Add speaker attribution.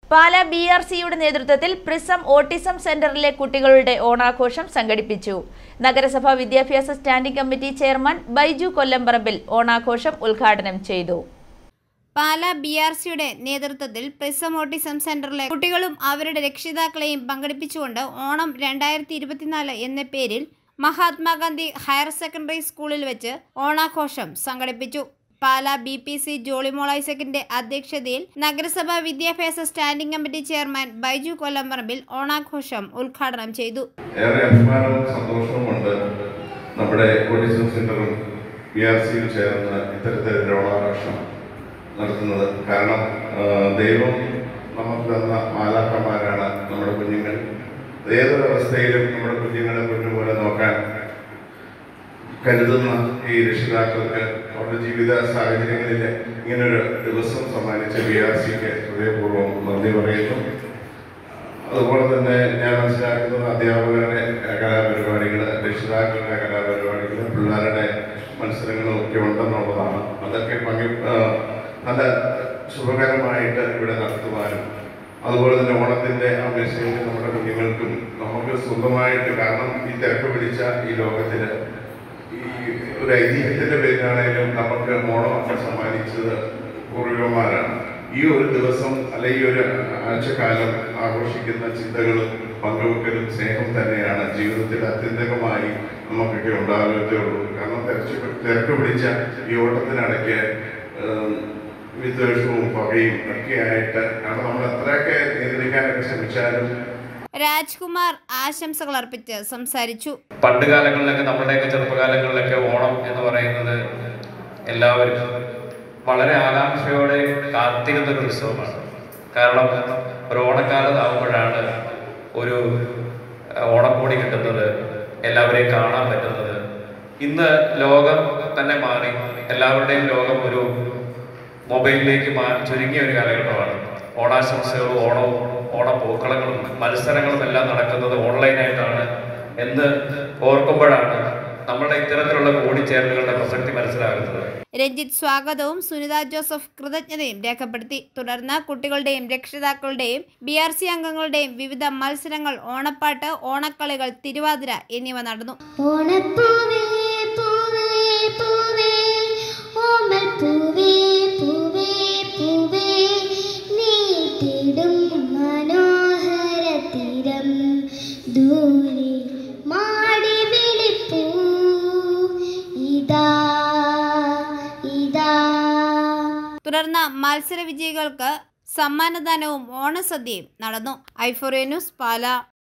Speaker 1: പാലാ BRCയുടെ നേതൃത്വത്തിൽ prism autism സെന്ററിലെ കുട്ടികളുടെ ഓണാഘോഷം സംഘടിപ്പിച്ചു. നഗരസഭാ വിദ്യാഭ്യാസ standing committee chairman Baiju Kollamparambil ഓണാഘോഷം ഉദ്ഘാടനം ചെയ്തു.
Speaker 2: പാലാ BRCയുടെ നേതൃത്വത്തിൽ പ്രിസം ഓട്ടിസം സെന്ററിലെ കുട്ടികളും അവരുടെ രക്ഷിതാക്കളെയും പങ്കെടുപ്പിച്ചുകൊണ്ട് ഓണം 2024 എന്ന പേരിൽ മഹാത്മാഗാന്ധി ഹയർ സെക്കൻഡറി സ്കൂളിൽ വെച്ച് ഓണാഘോഷം സംഘടിപ്പിച്ചു. പാലാ BPC ജോളിമോൾ ഐസക്കിന്റെ അധ്യക്ഷതയിൽ നഗരസഭാ വിദ്യാഭ്യാസ standing committee chairman Baiju Kollamparambil ഓണാഘോഷം ഉദ്ഘാടനം ചെയ്തു.
Speaker 3: ഏറെ അഭിമാനവും സന്തോഷവുമുണ്ട് നമ്മുടെ ഓട്ടിസം സെന്ററും BRCയിൽ ചേർന്ന് ഇത്തരത്തിലൊരു ഓണാഘോഷം നടത്തുന്നത്. കാരണം ദൈവം നമുക്ക് തന്ന മാലാഖമാരാണ് നമ്മുടെ കുഞ്ഞുങ്ങൾ. ഏതൊരവസ്ഥയിലും നമ്മുടെ കുഞ്ഞുങ്ങളെ പൊന്നുപോലെ നോക്കാൻ കരുതുന്ന ഈ രക്ഷിതാക്കൾക്ക് അവരുടെ ജീവിത സാഹചര്യങ്ങളിൽ ഇങ്ങനൊരു ദിവസം സമ്മാനിച്ച BRCക്ക് ഹൃദയപൂർവ്വം നന്ദി പറയുന്നു. അതുപോലെ തന്നെ ഞാൻ മനസ്സിലാക്കുന്നത് അധ്യാപകരുടെ കലാപരിപാടികൾ, രക്ഷിതാക്കളുടെ കലാപരിപാടികൾ, പിള്ളേരുടെ മത്സരങ്ങളും ഒക്കെ ഉണ്ടെന്നുള്ളതാണ്. അതൊക്കെ നല്ല ശുഭകരമായിട്ട് ഇവിടെ നടത്തുവാനും അതുപോലെ തന്നെ ഓണത്തിൻ്റെ ആ മെസ്സേജ് നമ്മുടെ കുഞ്ഞുങ്ങൾക്കും നമുക്ക് സ്വന്തമായിട്ട്, കാരണം ഈ തിരക്ക് പിടിച്ച ഈ ലോകത്തിൽ ഈ ഒരു ഐതിഹ്യത്തിൻ്റെ പേരിലാണെങ്കിലും നമുക്ക് ഓണം സമ്മാനിച്ചത് പൂർവികന്മാരാണ്. ഈ ഒരു ദിവസം അല്ലെങ്കിൽ ഈ ഒരു ആഴ്ചക്കാലം ആഘോഷിക്കുന്ന ചിന്തകളും പങ്കുവെക്കലും സ്നേഹം തന്നെയാണ് ജീവിതത്തിൽ അത്യന്തികമായി നമുക്കൊക്കെ ഉണ്ടാകത്തേ ഉള്ളൂ. കാരണം തിരക്ക് പിടിച്ച ഈ ഓട്ടത്തിനിടയ്ക്ക് വിദ്വേഷവും പകയും ഒക്കെ ആയിട്ട്, കാരണം നമ്മൾ എത്രയൊക്കെ നിയന്ത്രിക്കാനൊക്കെ ശ്രമിച്ചാലും.
Speaker 2: രാജ്കുമാർ ആശംസകൾ അർപ്പിച്ച് സംസാരിച്ചു.
Speaker 4: പണ്ട് കാലങ്ങളിലൊക്കെ നമ്മുടെയൊക്കെ ചെറുപ്പകാലങ്ങളിലൊക്കെ ഓണം എന്ന് പറയുന്നത് എല്ലാവരും വളരെ ആകാംക്ഷയോടെ കാത്തിരുന്നൊരു ഉത്സവമാണ്. കാരണം ഒരു ഓണക്കാലത്താവുമ്പോഴാണ് ഒരു ഓണക്കോടി കിട്ടുന്നത്, എല്ലാവരെയും കാണാൻ പറ്റുന്നത്. ഇന്ന് ലോകം തന്നെ മാറി, എല്ലാവരുടെയും ലോകം ഒരു മൊബൈലിലേക്ക് ചുരുങ്ങിയ ഒരു കാലഘട്ടമാണ്. ഓണാശംസകളും ഓണപ്പൂക്കളങ്ങളും മത്സരങ്ങളും എല്ലാം നടക്കുന്നത് ഓൺലൈനായിട്ടാണ് എന്ന് ഓർക്കുമ്പോഴാണ് നമ്മുടെ ഇത്തരത്തിലുള്ള കൂടിച്ചേരലുകളുടെ പ്രസക്തി മനസ്സിലാകുന്നത്.
Speaker 2: രഞ്ജിത്ത് സ്വാഗതവും സുനിത ജോസഫ് കൃതജ്ഞതയും രേഖപ്പെടുത്തി. തുടർന്ന് കുട്ടികളുടെയും രക്ഷിതാക്കളുടെയും BRC അംഗങ്ങളുടെയും വിവിധ മത്സരങ്ങൾ, ഓണപ്പാട്ട്, ഓണക്കളികൾ, തിരുവാതിര എന്നിവ നടന്നു. തുടർന്ന് മത്സര വിജയികൾക്ക് സമ്മാനദാനവും ഓണസദ്യയും നടന്നു. i4A news, Pala.